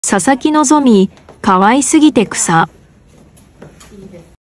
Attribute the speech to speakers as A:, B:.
A: 佐々木希、可愛すぎて草。